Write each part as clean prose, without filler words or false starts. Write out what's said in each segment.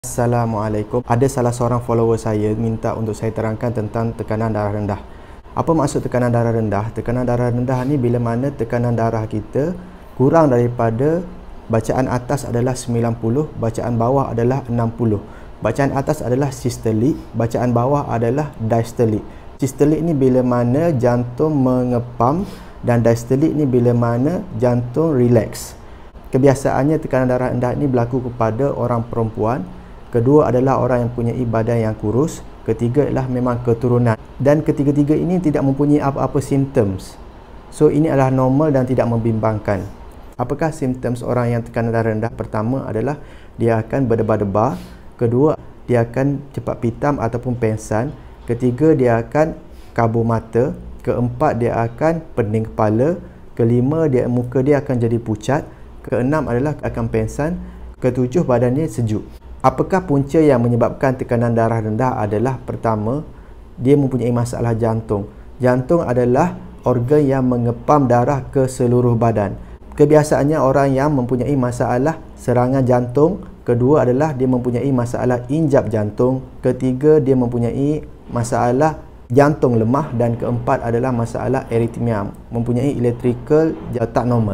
Assalamualaikum. Ada salah seorang follower saya minta untuk saya terangkan tentang tekanan darah rendah. Apa maksud tekanan darah rendah? Tekanan darah rendah ni bila mana tekanan darah kita kurang daripada bacaan atas adalah 90, bacaan bawah adalah 60. Bacaan atas adalah sistolik, bacaan bawah adalah diastolik. Sistolik ni bila mana jantung mengepam dan diastolik ni bila mana jantung relax. Kebiasaannya tekanan darah rendah ini berlaku kepada orang perempuan. Kedua adalah orang yang mempunyai badan yang kurus. Ketiga adalah memang keturunan. Dan ketiga-tiga ini tidak mempunyai apa-apa simptoms. So ini adalah normal dan tidak membimbangkan. Apakah simptoms orang yang tekanan darah rendah? Pertama adalah dia akan berdebar-debar. Kedua, dia akan cepat pitam ataupun pengsan. Ketiga, dia akan kabur mata. Keempat, dia akan pening kepala. Kelima, muka dia akan jadi pucat. Keenam adalah akan pengsan. Ketujuh, badannya sejuk. Apakah punca yang menyebabkan tekanan darah rendah adalah pertama, dia mempunyai masalah jantung. Jantung adalah organ yang mengepam darah ke seluruh badan. Kebiasaannya orang yang mempunyai masalah serangan jantung. Kedua adalah dia mempunyai masalah injap jantung. Ketiga, dia mempunyai masalah jantung lemah. Dan keempat adalah masalah aritmia, mempunyai electrical tak normal.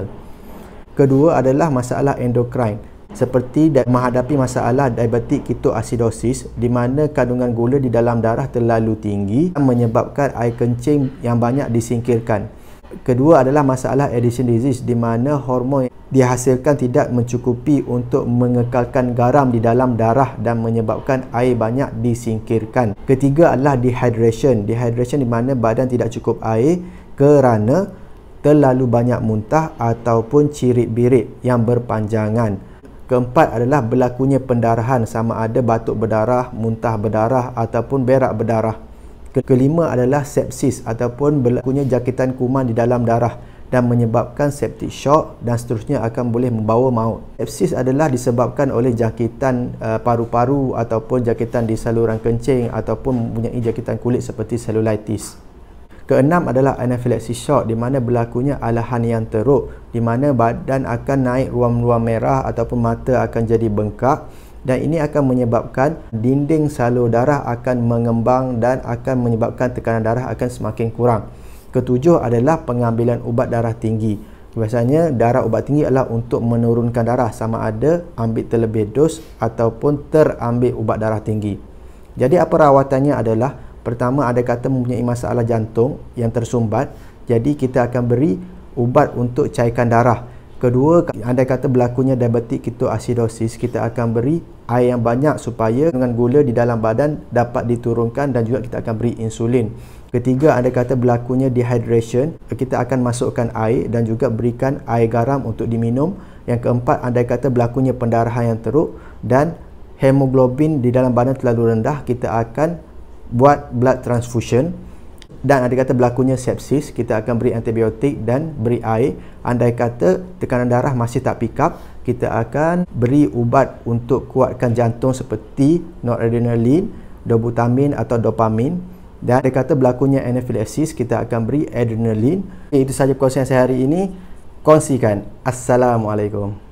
Kedua adalah masalah endokrin, seperti menghadapi masalah diabetik ketoasidosis, di mana kandungan gula di dalam darah terlalu tinggi menyebabkan air kencing yang banyak disingkirkan. Kedua adalah masalah addiction disease, di mana hormon dihasilkan tidak mencukupi untuk mengekalkan garam di dalam darah dan menyebabkan air banyak disingkirkan. Ketiga adalah dehydration. Dehydration di mana badan tidak cukup air kerana terlalu banyak muntah ataupun cirit-birit yang berpanjangan. Keempat adalah berlakunya pendarahan, sama ada batuk berdarah, muntah berdarah ataupun berak berdarah. Kelima adalah sepsis ataupun berlakunya jangkitan kuman di dalam darah dan menyebabkan septic shock dan seterusnya akan boleh membawa maut. Sepsis adalah disebabkan oleh jangkitan paru-paru ataupun jangkitan di saluran kencing ataupun mempunyai jangkitan kulit seperti selulitis. Keenam adalah anaphylaxis shock, di mana berlakunya alahan yang teruk, di mana badan akan naik ruam-ruam merah ataupun mata akan jadi bengkak, dan ini akan menyebabkan dinding salur darah akan mengembang dan akan menyebabkan tekanan darah akan semakin kurang. Ketujuh adalah pengambilan ubat darah tinggi. Biasanya darah ubat tinggi adalah untuk menurunkan darah, sama ada ambil terlebih dos ataupun terambil ubat darah tinggi. Jadi apa rawatannya adalah, pertama, ada kata mempunyai masalah jantung yang tersumbat, jadi kita akan beri ubat untuk cairkan darah. Kedua, andai kata berlakunya diabetik ketoasidosis, kita akan beri air yang banyak supaya kandungan gula di dalam badan dapat diturunkan, dan juga kita akan beri insulin. Ketiga, andai kata berlakunya dehydration, kita akan masukkan air dan juga berikan air garam untuk diminum. Yang keempat, andai kata berlakunya pendarahan yang teruk dan hemoglobin di dalam badan terlalu rendah, kita akan buat blood transfusion. Dan andai kata berlakunya sepsis, kita akan beri antibiotik dan beri air. Andai kata tekanan darah masih tak pick up, kita akan beri ubat untuk kuatkan jantung seperti noradrenaline, dobutamin atau dopamin. Dan andai kata berlakunya anaphylaxis, kita akan beri adrenaline. Itu sahaja perkongsian saya hari ini. Kongsikan. Assalamualaikum.